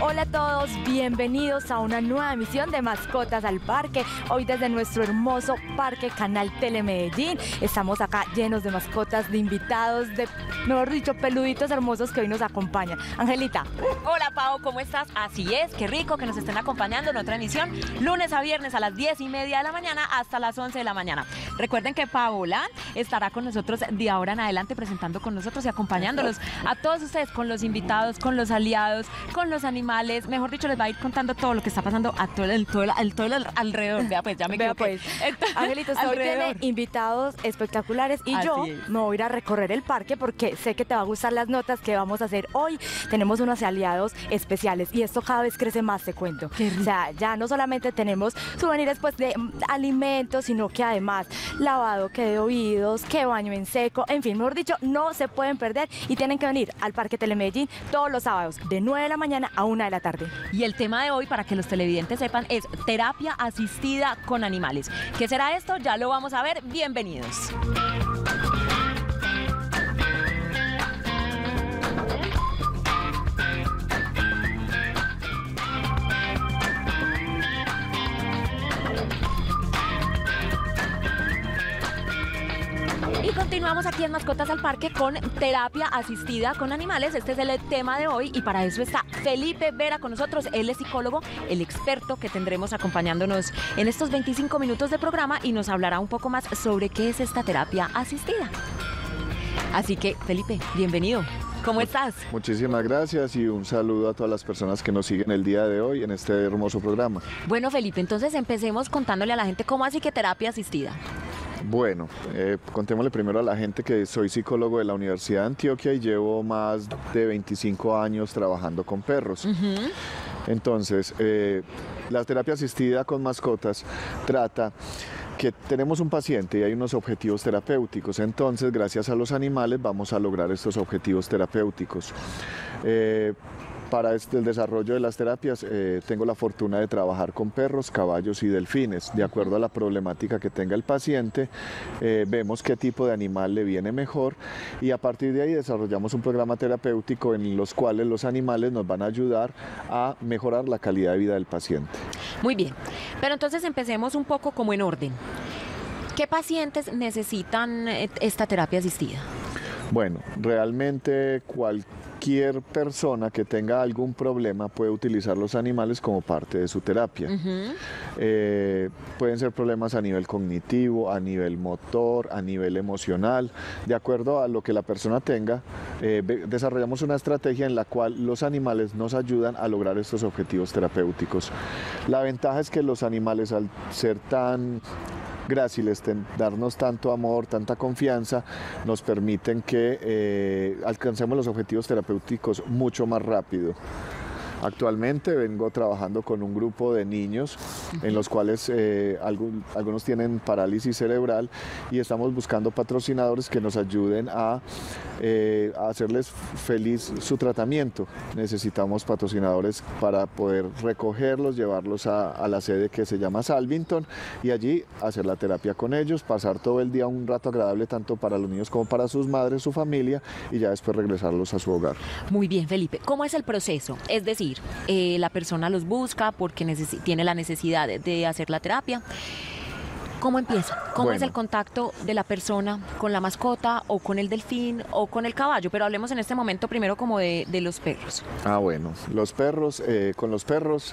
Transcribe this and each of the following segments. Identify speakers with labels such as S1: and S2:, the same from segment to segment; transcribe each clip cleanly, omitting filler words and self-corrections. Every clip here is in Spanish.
S1: Hola a todos, bienvenidos a una nueva emisión de Mascotas al Parque. Hoy desde nuestro hermoso Parque Canal Telemedellín. Estamos acá llenos de mascotas, de invitados, de, mejor dicho, peluditos hermosos que hoy nos acompañan. Angelita.
S2: Hola Pau, ¿cómo estás? Así es, qué rico que nos estén acompañando en otra emisión, lunes a viernes a las 10:30 de la mañana hasta las 11 de la mañana. Recuerden que Paola estará con nosotros de ahora en adelante presentando con nosotros y acompañándolos a todos ustedes con los invitados, con los aliados, con los animales. Mejor dicho, les va a ir contando todo lo que está pasando a todo el alrededor. Vea pues, ya me equivoqué.
S1: Angelita, usted hoy tiene invitados espectaculares y yo me voy a ir a recorrer el parque porque sé que te va a gustar las notas que vamos a hacer hoy. Tenemos unos aliados especiales y esto cada vez crece más, te cuento. O sea, ya no solamente tenemos souvenirs pues de alimentos, sino que además lavado que de oídos, que baño en seco, en fin, mejor dicho, no se pueden perder y tienen que venir al Parque Telemedellín todos los sábados de 9 de la mañana a 1 de la tarde.
S2: Y el tema de hoy, para que los televidentes sepan, es terapia asistida con animales. ¿Qué será esto? Ya lo vamos a ver. Bienvenidos. Y continuamos aquí en Mascotas al Parque con terapia asistida con animales. Este es el tema de hoy y para eso está Felipe Vera con nosotros. Él es psicólogo, el experto que tendremos acompañándonos en estos 25 minutos de programa y nos hablará un poco más sobre qué es esta terapia asistida. Así que, Felipe, bienvenido. ¿Cómo estás?
S3: Muchísimas gracias y un saludo a todas las personas que nos siguen el día de hoy en este hermoso programa.
S2: Bueno, Felipe, entonces empecemos contándole a la gente cómo así que terapia asistida.
S3: Bueno, contémosle primero a la gente que soy psicólogo de la Universidad de Antioquia y llevo más de 25 años trabajando con perros. Entonces, la terapia asistida con mascotas trata que tenemos un paciente y hay unos objetivos terapéuticos, entonces gracias a los animales vamos a lograr estos objetivos terapéuticos. Para el desarrollo de las terapias tengo la fortuna de trabajar con perros, caballos y delfines. De acuerdo a la problemática que tenga el paciente, vemos qué tipo de animal le viene mejor y a partir de ahí desarrollamos un programa terapéutico en los cuales los animales nos van a ayudar a mejorar la calidad de vida del paciente.
S2: Muy bien, pero entonces empecemos un poco como en orden. ¿Qué pacientes necesitan esta terapia asistida?
S3: Bueno, realmente cualquier persona que tenga algún problema puede utilizar los animales como parte de su terapia. Pueden ser problemas a nivel cognitivo, a nivel motor, a nivel emocional. De acuerdo a lo que la persona tenga, desarrollamos una estrategia en la cual los animales nos ayudan a lograr estos objetivos terapéuticos. La ventaja es que los animales, al ser tan gráciles, darnos tanto amor, tanta confianza, nos permiten que alcancemos los objetivos terapéuticos mucho más rápido. Actualmente vengo trabajando con un grupo de niños en los cuales algunos tienen parálisis cerebral y estamos buscando patrocinadores que nos ayuden a hacerles feliz su tratamiento. Necesitamos patrocinadores para poder recogerlos, llevarlos a la sede que se llama Salvington y allí hacer la terapia con ellos, pasar todo el día un rato agradable tanto para los niños como para sus madres, su familia y ya después regresarlos a su hogar.
S2: Muy bien, Felipe. ¿Cómo es el proceso? Es decir, la persona los busca porque tiene la necesidad de hacer la terapia. ¿Cómo empieza? ¿Cómo es el contacto de la persona con la mascota o con el delfín o con el caballo? Pero hablemos en este momento primero como de los perros.
S3: Bueno, los perros, con los perros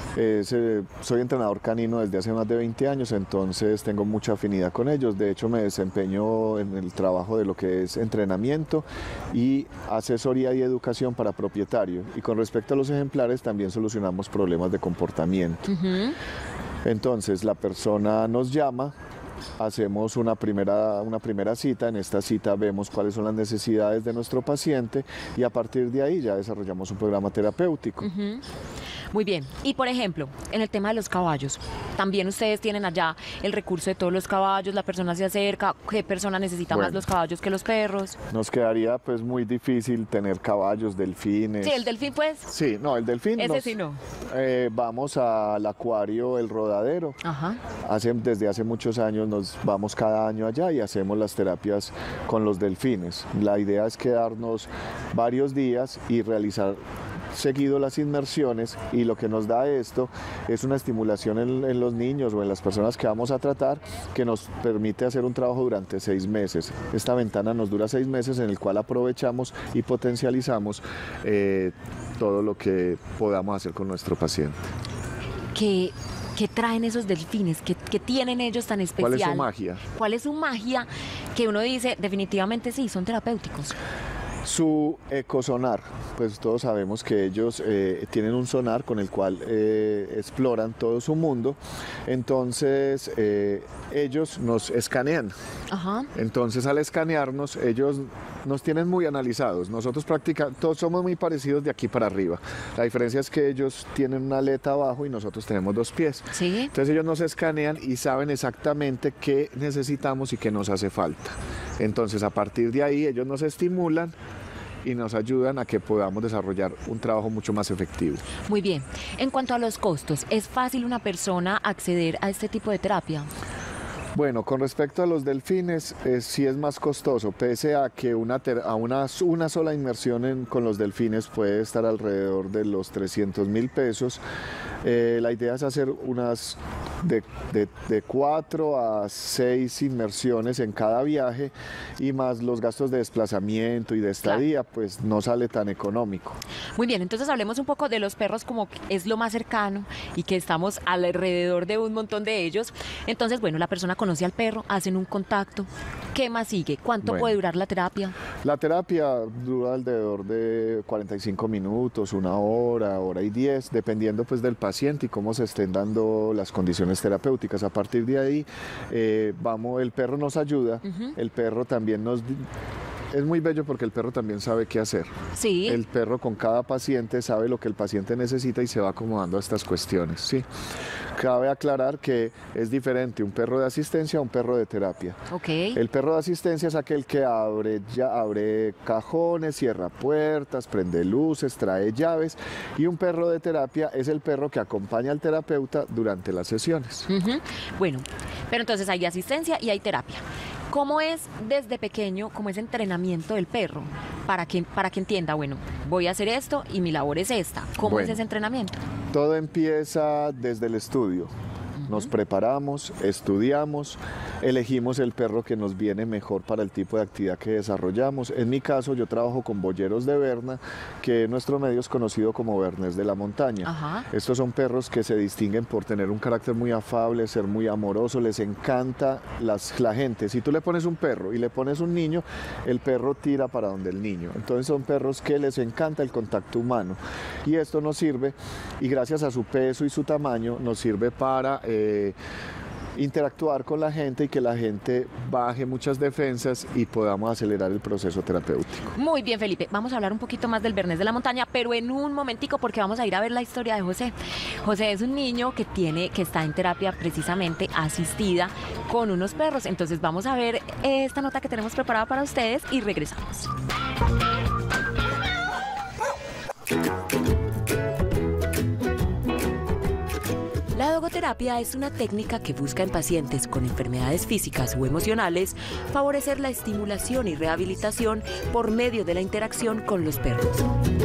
S3: soy entrenador canino desde hace más de 20 años, entonces tengo mucha afinidad con ellos. De hecho, me desempeño en el trabajo de lo que es entrenamiento y asesoría y educación para propietario. Y con respecto a los ejemplares, también solucionamos problemas de comportamiento. Entonces la persona nos llama, hacemos una primera cita, en esta cita vemos cuáles son las necesidades de nuestro paciente y a partir de ahí ya desarrollamos un programa terapéutico.
S2: Muy bien. Y por ejemplo, en el tema de los caballos, también ustedes tienen allá el recurso de todos los caballos, la persona se acerca, ¿qué persona necesita más los caballos que los perros?
S3: Nos quedaría pues muy difícil tener caballos, delfines.
S2: Sí, el delfín pues.
S3: Sí, no, el delfín.
S2: Ese sí no.
S3: Vamos al acuario El Rodadero. Desde hace muchos años nos vamos cada año allá y hacemos las terapias con los delfines. La idea es quedarnos varios días y realizar seguido las inmersiones y lo que nos da esto es una estimulación en los niños o en las personas que vamos a tratar que nos permite hacer un trabajo durante 6 meses. Esta ventana nos dura 6 meses en el cual aprovechamos y potencializamos todo lo que podamos hacer con nuestro paciente.
S2: ¿Qué traen esos delfines? ¿Qué tienen ellos tan especial?
S3: ¿Cuál es su magia?
S2: ¿Cuál es su magia que uno dice, definitivamente sí, son terapéuticos?
S3: Su ecosonar, pues todos sabemos que ellos tienen un sonar con el cual exploran todo su mundo, entonces ellos nos escanean.
S2: Ajá.
S3: Entonces al escanearnos ellos nos tienen muy analizados, nosotros todos somos muy parecidos de aquí para arriba, la diferencia es que ellos tienen una aleta abajo y nosotros tenemos 2 pies.
S2: ¿Sí?
S3: Entonces ellos nos escanean y saben exactamente qué necesitamos y qué nos hace falta. Entonces a partir de ahí ellos nos estimulan y nos ayudan a que podamos desarrollar un trabajo mucho más efectivo.
S2: Muy bien. En cuanto a los costos, ¿es fácil una persona acceder a este tipo de terapia?
S3: Bueno, con respecto a los delfines, sí es más costoso, pese a que una sola inmersión con los delfines puede estar alrededor de los 300.000 pesos. La idea es hacer unas de 4 a 6 inmersiones en cada viaje y más los gastos de desplazamiento y de estadía, claro, pues no sale tan económico.
S2: Muy bien, entonces hablemos un poco de los perros como es lo más cercano y que estamos alrededor de un montón de ellos. Entonces, bueno, la persona conoce al perro, hacen un contacto. ¿Qué más sigue? ¿Cuánto puede durar la terapia?
S3: La terapia dura alrededor de 45 minutos, 1 hora, hora y 10, dependiendo pues del paciente y cómo se estén dando las condiciones terapéuticas. A partir de ahí, el perro nos ayuda, el perro también es muy bello porque el perro también sabe qué hacer.
S2: Sí.
S3: El perro con cada paciente sabe lo que el paciente necesita y se va acomodando a estas cuestiones. Sí. Cabe aclarar que es diferente un perro de asistencia a un perro de terapia.
S2: Okay.
S3: El perro de asistencia es aquel que abre cajones, cierra puertas, prende luces, trae llaves, y un perro de terapia es el perro que acompaña al terapeuta durante las sesiones.
S2: Bueno, pero entonces hay asistencia y hay terapia. ¿Cómo es desde pequeño, cómo es entrenamiento del perro? Para que entienda, bueno, voy a hacer esto y mi labor es esta. ¿Cómo es ese entrenamiento?
S3: Todo empieza desde el estudio. Nos preparamos, estudiamos, elegimos el perro que nos viene mejor para el tipo de actividad que desarrollamos. En mi caso, yo trabajo con boyeros de Berna, que en nuestro medio es conocido como Bernés de la Montaña.
S2: Ajá.
S3: Estos son perros que se distinguen por tener un carácter muy afable, ser muy amoroso, les encanta la gente. Si tú le pones un perro y le pones un niño, el perro tira para donde el niño. Entonces son perros que les encanta el contacto humano. Y esto nos sirve, y gracias a su peso y su tamaño, nos sirve para interactuar con la gente y que la gente baje muchas defensas y podamos acelerar el proceso terapéutico.
S2: Muy bien, Felipe, vamos a hablar un poquito más del Bernés de la Montaña, pero en un momentico, porque vamos a ir a ver la historia de José. José es un niño que está en terapia precisamente asistida con unos perros. Entonces vamos a ver esta nota que tenemos preparada para ustedes y regresamos. La dogoterapia es una técnica que busca en pacientes con enfermedades físicas o emocionales favorecer la estimulación y rehabilitación por medio de la interacción con los perros.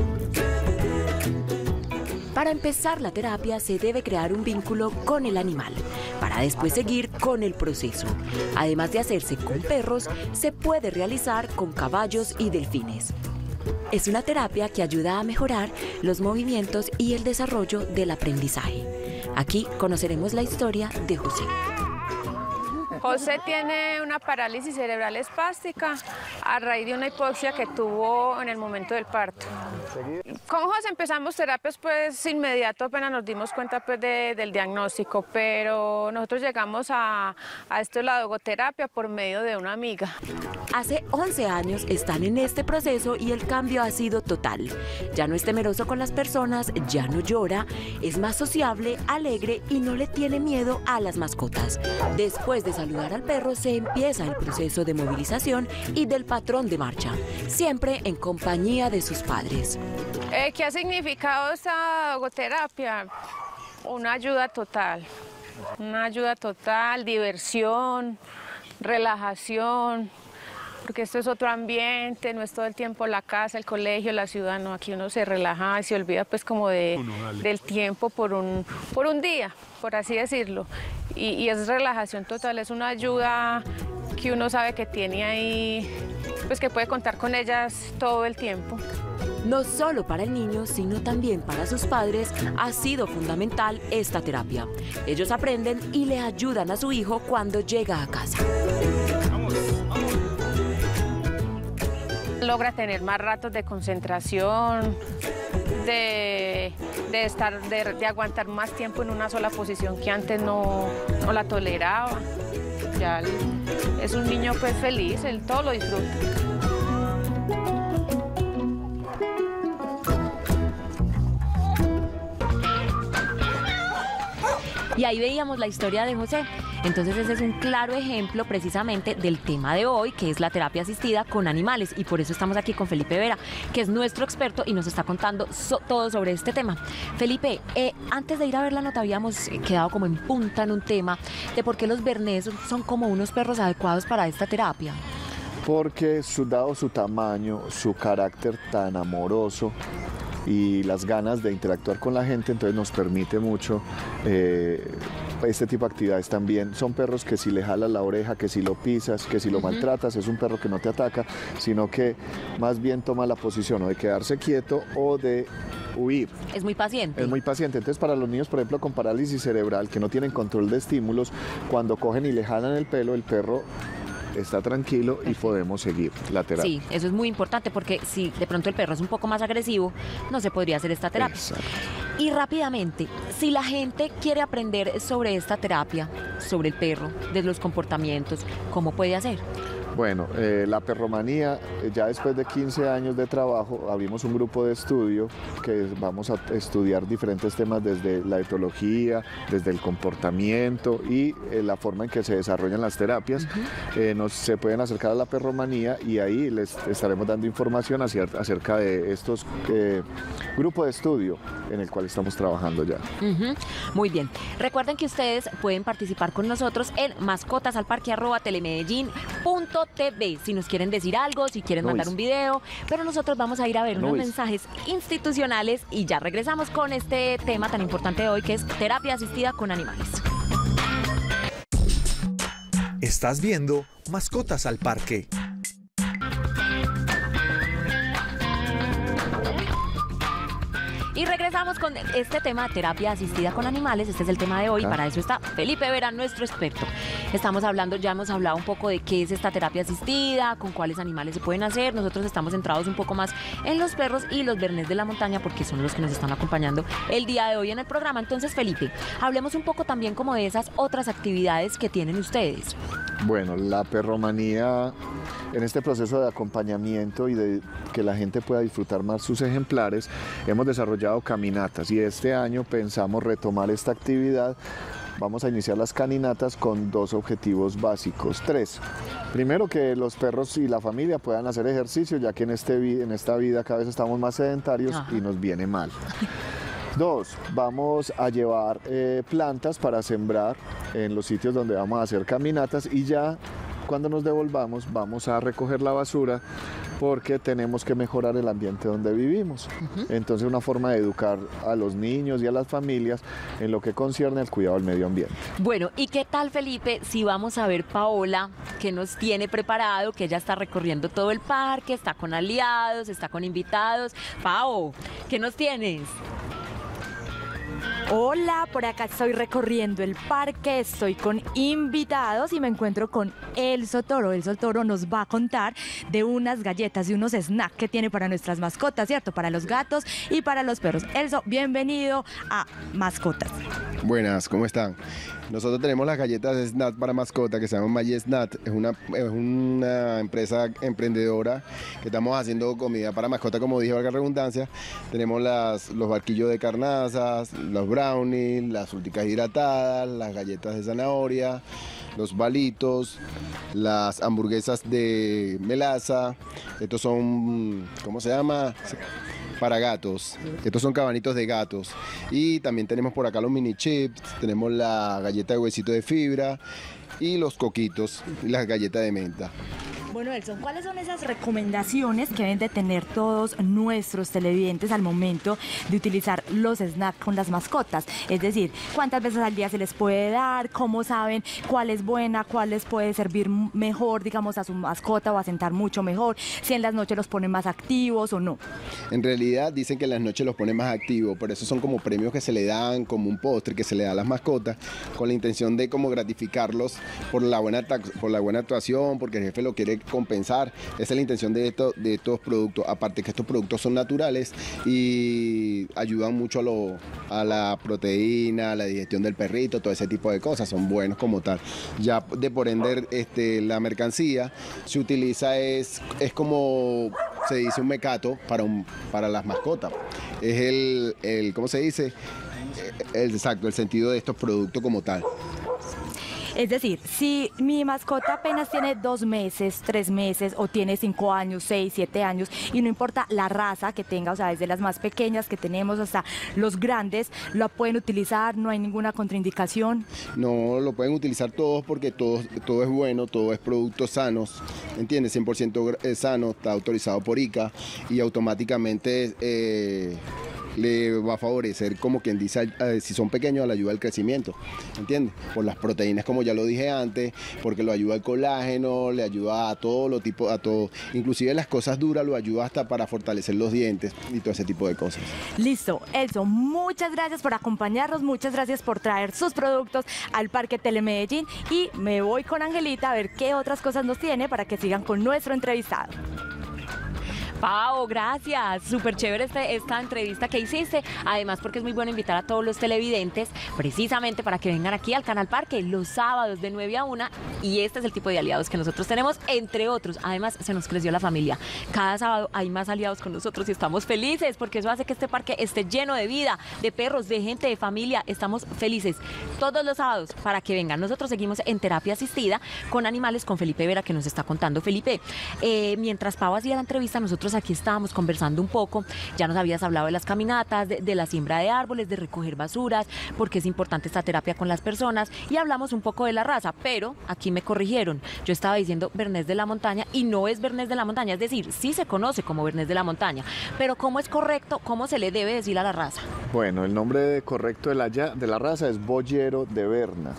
S2: Para empezar la terapia se debe crear un vínculo con el animal, para después seguir con el proceso. Además de hacerse con perros, se puede realizar con caballos y delfines. Es una terapia que ayuda a mejorar los movimientos y el desarrollo del aprendizaje. Aquí conoceremos la historia de José.
S4: José tiene una parálisis cerebral espástica a raíz de una hipoxia que tuvo en el momento del parto. Con José empezamos terapias pues inmediato, apenas nos dimos cuenta pues del diagnóstico, pero nosotros llegamos a esto de la dogoterapia por medio de una amiga.
S2: Hace 11 años están en este proceso y el cambio ha sido total. Ya no es temeroso con las personas, ya no llora, es más sociable, alegre y no le tiene miedo a las mascotas. Después de saludar al perro se empieza el proceso de movilización y del patrón de marcha, siempre en compañía de sus padres.
S4: ¿Qué ha significado esta dogoterapia? Una ayuda total, diversión, relajación. porque esto es otro ambiente, no es todo el tiempo la casa, el colegio, la ciudad, no, aquí uno se relaja y se olvida pues como del tiempo por un día, por así decirlo, y es relajación total, es una ayuda que uno sabe que tiene ahí, pues que puede contar con ellas todo el tiempo.
S5: No solo para el niño, sino también para sus padres ha sido fundamental esta terapia. Ellos aprenden y le ayudan a su hijo cuando llega a casa.
S4: Logra tener más ratos de concentración, de aguantar más tiempo en una sola posición que antes no la toleraba. Ya es un niño pues feliz, él todo lo disfruta.
S2: Y ahí veíamos la historia de José. Entonces ese es un claro ejemplo precisamente del tema de hoy, que es la terapia asistida con animales. Y por eso estamos aquí con Felipe Vera, que es nuestro experto y nos está contando todo sobre este tema. Felipe, antes de ir a ver la nota habíamos quedado como en punta en un tema de por qué los bernés son como unos perros adecuados para esta terapia.
S3: Porque dado su tamaño, su carácter tan amoroso y las ganas de interactuar con la gente, entonces nos permite mucho este tipo de actividades también. Son perros que si le jalas la oreja, que si lo pisas, que si lo maltratas, es un perro que no te ataca, sino que más bien toma la posición o de quedarse quieto o de huir.
S2: Es muy paciente.
S3: Es muy paciente. Entonces para los niños, por ejemplo, con parálisis cerebral, que no tienen control de estímulos, cuando cogen y le jalan el pelo, el perro está tranquilo y podemos seguir la terapia.
S2: Sí, eso es muy importante porque si de pronto el perro es un poco más agresivo, no se podría hacer esta terapia.
S3: Exacto.
S2: Y rápidamente, si la gente quiere aprender sobre esta terapia, sobre el perro, de los comportamientos, ¿cómo puede hacer?
S3: Bueno, la perromanía, ya después de 15 años de trabajo, abrimos un grupo de estudio que vamos a estudiar diferentes temas desde la etología, desde el comportamiento y la forma en que se desarrollan las terapias. Se pueden acercar a la perromanía y ahí les estaremos dando información acerca de estos grupos de estudio en el cual estamos trabajando ya.
S2: Muy bien. Recuerden que ustedes pueden participar con nosotros en mascotasalparque@telemedellin.tv si nos quieren decir algo, si quieren mandar un video, pero nosotros vamos a ir a ver unos mensajes institucionales y ya regresamos con este tema tan importante de hoy, que es terapia asistida con animales.
S6: Estás viendo Mascotas al Parque.
S2: Y regresamos con este tema, terapia asistida con animales. Este es el tema de hoy. Para eso está Felipe Vera, nuestro experto. Ya hemos hablado un poco de qué es esta terapia asistida, con cuáles animales se pueden hacer. Nosotros estamos centrados un poco más en los perros y los bernés de la montaña, porque son los que nos están acompañando el día de hoy en el programa. Entonces, Felipe, hablemos un poco también como de esas otras actividades que tienen ustedes.
S3: Bueno, la perromanía, en este proceso de acompañamiento y de que la gente pueda disfrutar más sus ejemplares, hemos desarrollado caminatas y este año pensamos retomar esta actividad. Vamos a iniciar las caminatas con 2 objetivos básicos, 3. Primero, que los perros y la familia puedan hacer ejercicio, ya que en esta vida cada vez estamos más sedentarios y nos viene mal. 2, vamos a llevar plantas para sembrar en los sitios donde vamos a hacer caminatas y ya cuando nos devolvamos vamos a recoger la basura porque tenemos que mejorar el ambiente donde vivimos. Entonces, una forma de educar a los niños y a las familias en lo que concierne al cuidado del medio ambiente.
S2: Bueno, ¿y qué tal, Felipe, si vamos a ver Paola, que nos tiene preparado, que ella está recorriendo todo el parque, está con aliados, está con invitados? Pao, ¿qué nos tienes?
S1: Hola, por acá estoy recorriendo el parque, estoy con invitados y me encuentro con Elso Toro. Elso Toro nos va a contar de unas galletas y unos snacks que tiene para nuestras mascotas, ¿cierto? Para los gatos y para los perros. Elso, bienvenido a Mascotas.
S7: Buenas, ¿cómo están? Nosotros tenemos las galletas de snack para mascota que se llaman Maggi Snack. Es una empresa emprendedora que estamos haciendo comida para mascota, como dije, valga la redundancia. Tenemos los barquillos de carnazas, los brownies, las fruticas hidratadas, las galletas de zanahoria, los balitos, las hamburguesas de melaza. Estos son, ¿cómo se llama? Para gatos. Estos son cabanitos de gatos. Y también tenemos por acá los mini chips, tenemos la galleta de huesito de fibra y los coquitos y las galletas de menta.
S1: Bueno, Elson, ¿cuáles son esas recomendaciones que deben de tener todos nuestros televidentes al momento de utilizar los snacks con las mascotas? Es decir, ¿cuántas veces al día se les puede dar? ¿Cómo saben cuál es buena, cuál les puede servir mejor, digamos, a su mascota o a sentar mucho mejor? Si en las noches los ponen más activos o no.
S7: En realidad dicen que en las noches los ponen más activos, por eso son como premios que se le dan, como un postre que se le da a las mascotas, con la intención de como gratificarlos por la buena actuación, porque el jefe lo quiere compensar. Esa es la intención de estos productos, aparte que estos productos son naturales y ayudan mucho a la proteína, a la digestión del perrito, todo ese tipo de cosas, son buenos como tal. Ya de por ende la mercancía se utiliza, es como se dice un mecato para las mascotas. Es ¿cómo se dice? Exacto, el sentido de estos productos como tal.
S1: Es decir, si mi mascota apenas tiene 2 meses, 3 meses o tiene 5 años, 6, 7 años y no importa la raza que tenga, o sea, desde las más pequeñas que tenemos hasta los grandes, ¿lo pueden utilizar? ¿No hay ninguna contraindicación?
S7: No, lo pueden utilizar todos porque todo es bueno, todo es productos sanos, ¿entiendes? 100% sano, está autorizado por ICA y automáticamente le va a favorecer, como quien dice, si son pequeños, a la ayuda al crecimiento, ¿entiendes? Por las proteínas, como ya lo dije antes, porque lo ayuda al colágeno, le ayuda a todo inclusive las cosas duras lo ayuda hasta para fortalecer los dientes y todo ese tipo de cosas.
S1: Listo, Elson, muchas gracias por acompañarnos, muchas gracias por traer sus productos al Parque Telemedellín y me voy con Angelita a ver qué otras cosas nos tiene para que sigan con nuestro entrevistado.
S2: Pau, gracias. Súper chévere esta entrevista que hiciste. Además, porque es muy bueno invitar a todos los televidentes precisamente para que vengan aquí al Canal Parque los sábados de 9 a 1. Y este es el tipo de aliados que nosotros tenemos, entre otros. Además, se nos creció la familia. Cada sábado hay más aliados con nosotros y estamos felices porque eso hace que este parque esté lleno de vida, de perros, de gente, de familia. Estamos felices todos los sábados para que vengan. Nosotros seguimos en terapia asistida con animales con Felipe Vera, que nos está contando Felipe. Mientras Pau hacía la entrevista, nosotros aquí estábamos conversando un poco. Ya nos habías hablado de las caminatas, de la siembra de árboles, de recoger basuras, porque es importante esta terapia con las personas, y hablamos un poco de la raza, pero aquí me corrigieron. Yo estaba diciendo Bernés de la Montaña y no es Bernés de la Montaña, es decir, sí se conoce como Bernés de la Montaña, pero ¿cómo es correcto? ¿Cómo se le debe decir a la raza?
S3: Bueno, el nombre correcto de la raza es Boyero de Berna.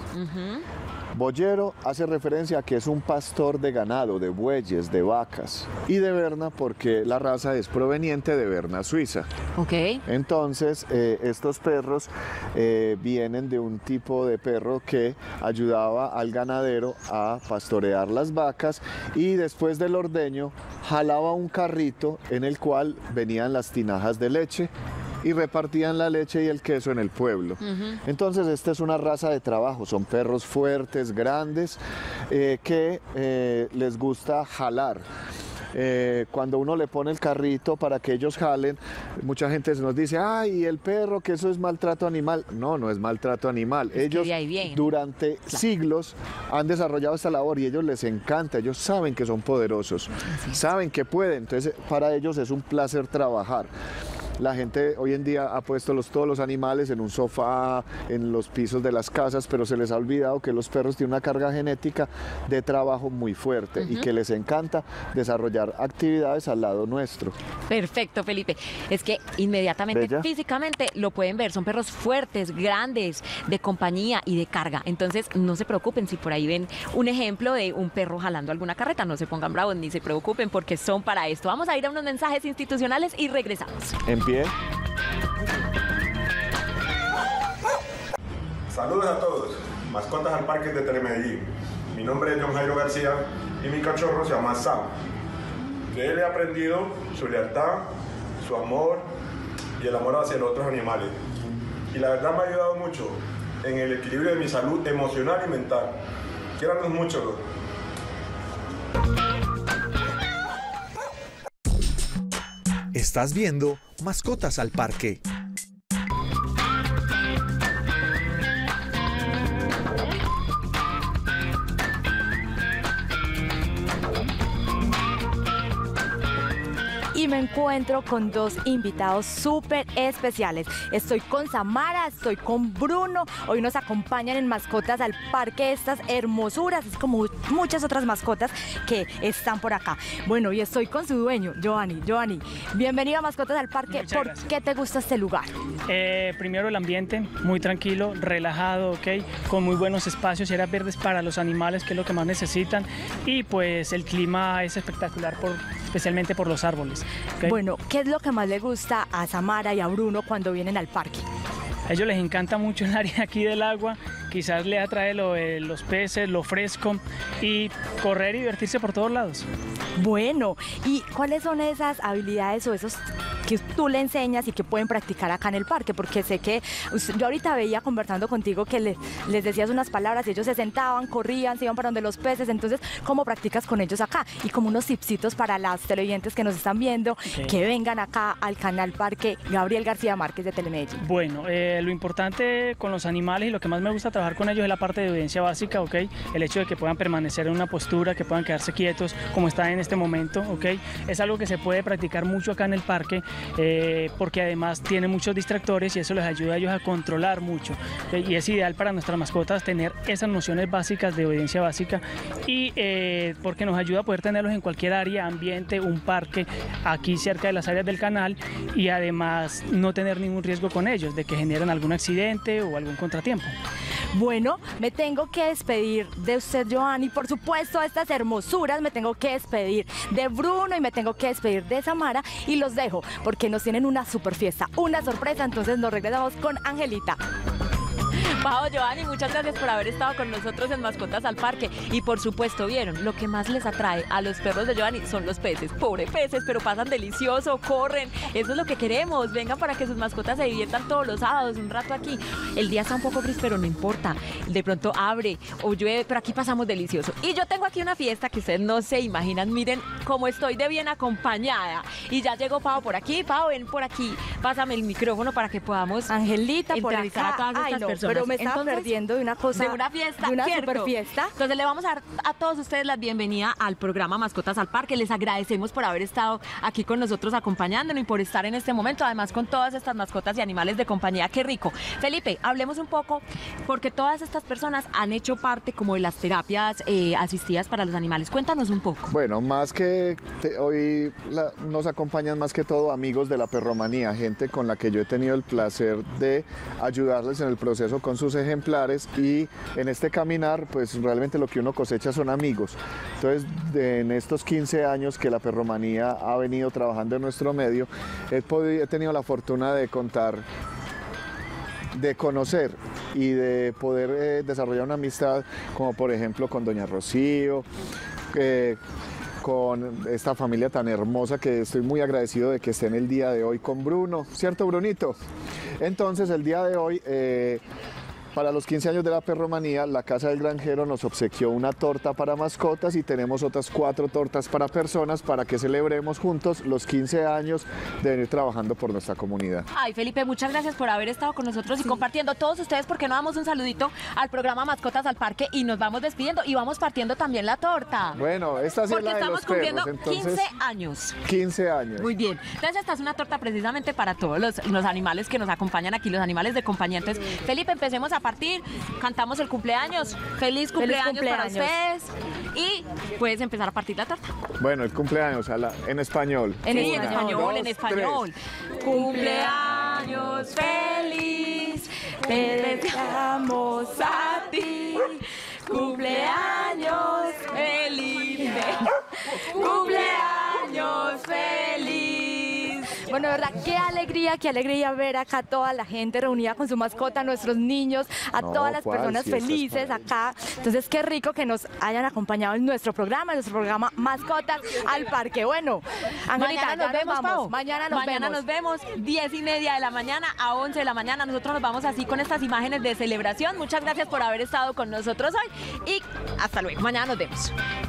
S3: Boyero hace referencia a que es un pastor de ganado, de bueyes, de vacas, y de Berna porque la raza es proveniente de Berna, Suiza.
S2: Ok.
S3: Entonces, estos perros vienen de un tipo de perro que ayudaba al ganadero a pastorear las vacas y después del ordeño jalaba un carrito en el cual venían las tinajas de leche y repartían la leche y el queso en el pueblo. Entonces esta es una raza de trabajo, son perros fuertes, grandes, que les gusta jalar. Cuando uno le pone el carrito para que ellos jalen, mucha gente nos dice, ay, el perro, que eso es maltrato animal. No, no es maltrato animal. Ellos durante siglos han desarrollado esta labor y a ellos les encanta, ellos saben que son poderosos, saben que pueden, entonces para ellos es un placer trabajar. La gente hoy en día ha puesto todos los animales en un sofá, en los pisos de las casas, pero se les ha olvidado que los perros tienen una carga genética de trabajo muy fuerte y que les encanta desarrollar actividades al lado nuestro.
S2: Perfecto, Felipe. Es que inmediatamente,
S3: ¿Bella?
S2: Físicamente lo pueden ver, son perros fuertes, grandes, de compañía y de carga. Entonces no se preocupen si por ahí ven un ejemplo de un perro jalando alguna carreta, no se pongan bravos ni se preocupen porque son para esto. Vamos a ir a unos mensajes institucionales y regresamos.
S8: Saludos a todos, mascotas al Parque de Telemedellín. Mi nombre es John Jairo García y mi cachorro se llama Sam. De él he aprendido su lealtad, su amor y el amor hacia los otros animales. Y la verdad me ha ayudado mucho en el equilibrio de mi salud emocional y mental. Quiéranos mucho.
S6: Estás viendo Mascotas al Parque.
S1: Y me me encuentro con dos invitados súper especiales. Estoy con Samara, estoy con Bruno. Hoy nos acompañan en Mascotas al Parque estas hermosuras, es como muchas otras mascotas que están por acá. Bueno, y estoy con su dueño, Giovanni. Giovanni, bienvenido a Mascotas al Parque.
S9: Muchas
S1: ¿Por
S9: gracias.
S1: qué te gusta este lugar?
S9: Primero el ambiente, muy tranquilo, relajado, ¿ok? Con muy buenos espacios y áreas verdes para los animales, que es lo que más necesitan. Y pues el clima es espectacular, especialmente por los árboles. ¿Ok?
S1: Bueno, ¿qué es lo que más le gusta a Samara y a Bruno cuando vienen al parque?
S9: A ellos les encanta mucho el área aquí del agua, quizás les atrae los peces, lo fresco y correr y divertirse por todos lados.
S1: Bueno, ¿y cuáles son esas habilidades o esos que tú le enseñas y que pueden practicar acá en el parque? Porque sé que yo ahorita veía conversando contigo que les decías unas palabras y ellos se sentaban, corrían, se iban para donde los peces. Entonces, ¿cómo practicas con ellos acá? Y como unos tipsitos para las televidentes que nos están viendo, que vengan acá al canal Parque Gabriel García Márquez de Telemedellín.
S9: Bueno, lo importante con los animales y lo que más me gusta trabajar con ellos es la parte de obediencia básica, ¿ok? El hecho de que puedan permanecer en una postura, que puedan quedarse quietos como están en este momento, ¿ok? Es algo que se puede practicar mucho acá en el parque, porque además tiene muchos distractores y eso les ayuda a ellos a controlar mucho, ¿okay? Y es ideal para nuestras mascotas tener esas nociones básicas de obediencia básica y porque nos ayuda a poder tenerlos en cualquier área, ambiente, un parque, aquí cerca de las áreas del canal y además no tener ningún riesgo con ellos de que generen algún accidente o algún contratiempo.
S1: Bueno, me tengo que despedir de usted, Giovanni, por supuesto, estas hermosuras, me tengo que despedir de Bruno y me tengo que despedir de Samara y los dejo porque nos tienen una super fiesta, una sorpresa, entonces nos regresamos con Angelita.
S2: Pau, Giovanni, muchas gracias por haber estado con nosotros en Mascotas al Parque. Y por supuesto, vieron, lo que más les atrae a los perros de Giovanni son los peces. Pobre peces, pero pasan delicioso, corren. Eso es lo que queremos. Vengan para que sus mascotas se diviertan todos los sábados, un rato aquí. El día está un poco gris, pero no importa. De pronto abre o llueve, pero aquí pasamos delicioso. Y yo tengo aquí una fiesta que ustedes no se imaginan. Miren cómo estoy de bien acompañada. Y ya llegó Pau por aquí. Pau, ven por aquí. Pásame el micrófono para que podamos
S1: Angelita por
S2: entrevistar
S1: acá.
S2: a todas estas personas.
S1: Pero me estaba perdiendo de una cosa,
S2: de una fiesta,
S1: de una
S2: ¿cierto?
S1: super fiesta.
S2: Entonces le vamos a dar a todos ustedes la bienvenida al programa Mascotas al Parque. Les agradecemos por haber estado aquí con nosotros acompañándonos y por estar en este momento, además con todas estas mascotas y animales de compañía. ¡Qué rico! Felipe, hablemos un poco, porque todas estas personas han hecho parte como de las terapias asistidas para los animales. Cuéntanos un poco.
S3: Bueno, más que hoy nos acompañan más que todo amigos de la perromanía, gente con la que yo he tenido el placer de ayudarles en el proceso con sus ejemplares y en este caminar pues realmente lo que uno cosecha son amigos. Entonces en estos 15 años que la perromanía ha venido trabajando en nuestro medio, he tenido la fortuna de contar, de conocer y de poder desarrollar una amistad como por ejemplo con doña Rocío, con esta familia tan hermosa que estoy muy agradecido de que estén el día de hoy con Bruno, ¿cierto, Brunito? Entonces el día de hoy, para los 15 años de la perromanía, la Casa del Granjero nos obsequió una torta para mascotas y tenemos otras 4 tortas para personas para que celebremos juntos los 15 años de venir trabajando por nuestra comunidad.
S2: Ay, Felipe, muchas gracias por haber estado con nosotros y compartiendo. Todos ustedes, ¿por qué no damos un saludito al programa Mascotas al Parque y nos vamos despidiendo y vamos partiendo también la torta?
S3: Bueno, esta sí es la de los perros.
S2: Porque estamos cumpliendo
S3: entonces,
S2: 15 años.
S3: 15 años.
S2: Muy bien. Entonces esta es una torta precisamente para todos los animales que nos acompañan aquí, los animales de compañía. Entonces, Felipe, empecemos a partir, cantamos el cumpleaños. Feliz cumpleaños para ustedes y puedes empezar a partir la torta.
S3: Bueno, el cumpleaños en español.
S2: En
S3: Una,
S2: español,
S3: dos,
S2: en español. Cumpleaños feliz, te deseamos a ti. Cumpleaños feliz. Cumpleaños feliz.
S1: Bueno, de verdad, qué alegría ver acá a toda la gente reunida con su mascota, a nuestros niños, a todas las personas felices acá. Entonces, qué rico que nos hayan acompañado en nuestro programa Mascotas al Parque. Bueno, Angelita,
S2: mañana nos vemos, Pau.
S1: Mañana
S2: nos vemos, 10:30 de la mañana a 11 de la mañana. Nosotros nos vamos así con estas imágenes de celebración. Muchas gracias por haber estado con nosotros hoy y hasta luego. Mañana nos vemos.